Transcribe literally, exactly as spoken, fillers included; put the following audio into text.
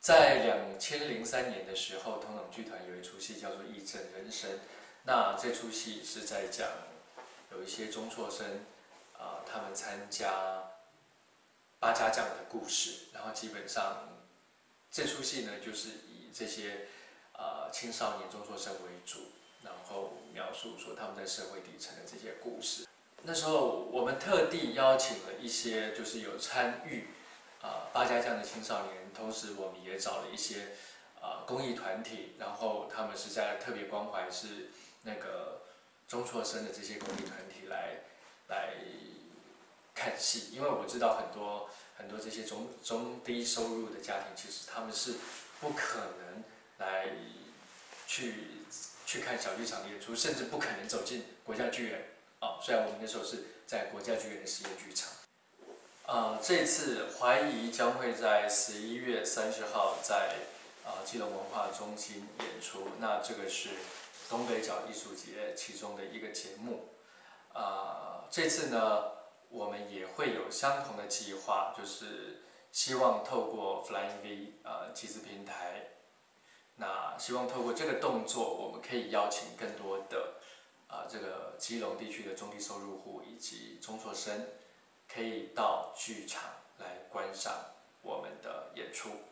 在两千零三年的时候，同等剧团有一出戏叫做《义正人生》，那这出戏是在讲有一些中辍生啊、呃，他们参加八家将的故事，然后基本上这出戏呢，就是以这些啊、呃、青少年中辍生为主，然后描述说他们在社会底层的这些故事。那时候我们特地邀请了一些就是有参与啊、呃、八家将的青少年，同时我们也找了一些啊、呃、公益团体，然后他们是在特别关怀是那个中辍生的这些公益团体来来看戏，因为我知道很多很多这些中中低收入的家庭，其实他们是不可能来去去看小剧场的演出，甚至不可能走进国家剧院。啊，虽然我们那时候是在国家剧院的实验剧场。呃，这次怀疑将会在十一月三十号在啊、呃、基隆文化中心演出。那这个是东北角艺术节其中的一个节目。啊、呃，这次呢，我们也会有相同的计划，就是希望透过 Flying V 啊、呃、集资平台，那希望透过这个动作，我们可以邀请更多的啊、呃、这个基隆地区的中低收入户以及中辍生，可以到剧场来观赏我们的演出。